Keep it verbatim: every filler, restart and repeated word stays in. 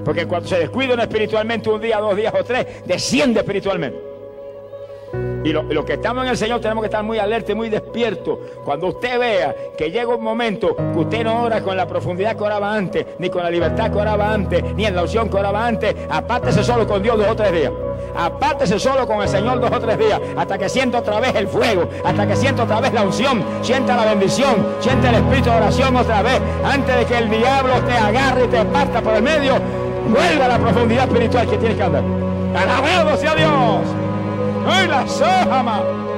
Porque cuando se descuida uno espiritualmente un día, dos días o tres, desciende espiritualmente. Y los lo que estamos en el Señor tenemos que estar muy alerta y muy despiertos. Cuando usted vea que llega un momento que usted no ora con la profundidad que oraba antes, ni con la libertad que oraba antes, ni en la unción que oraba antes, apártese solo con Dios dos o tres días. Apártese solo con el Señor dos o tres días, hasta que sienta otra vez el fuego, hasta que sienta otra vez la unción, sienta la bendición, sienta el espíritu de oración otra vez, antes de que el diablo te agarre y te parta por el medio. Vuelva a la profundidad espiritual que tienes que andar. Alabado sea Dios. ¡Ay, la sojama!